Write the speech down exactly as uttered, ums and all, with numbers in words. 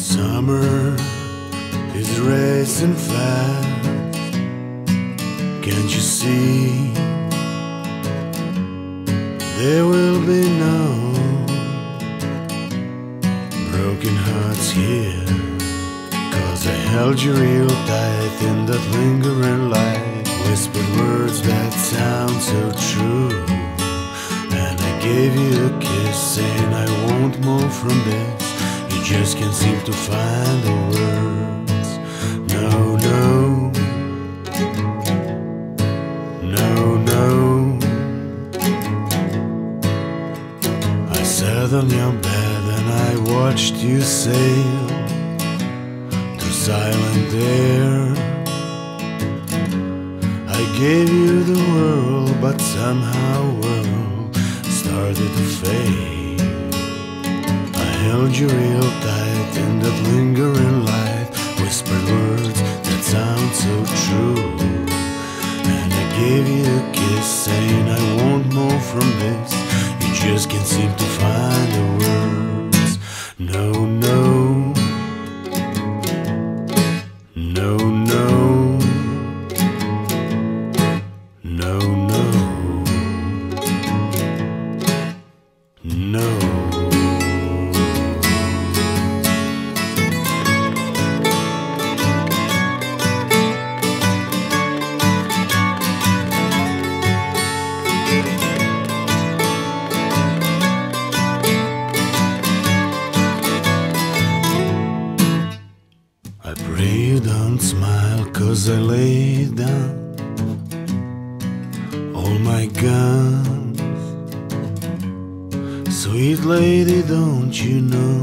Summer is racing fast. Can't you see? There will be no broken hearts here, 'cause I held you real tight in that lingering light. Whispered words that sound so true, and I gave you a kiss saying I won't move from this. You just can't seem to find the words. No, no, no, no. I sat on your bed and I watched you sail through silent air. I gave you the world, but somehow world started to fade. I held you real tight in that lingering light. Whispered words that sound so true, and I gave you a kiss saying I won't move from this. You just can't seem to find the words. No, no, no, no, no, no, no. I pray you don't smile, 'cause I laid down all my guns. Sweet lady, don't you know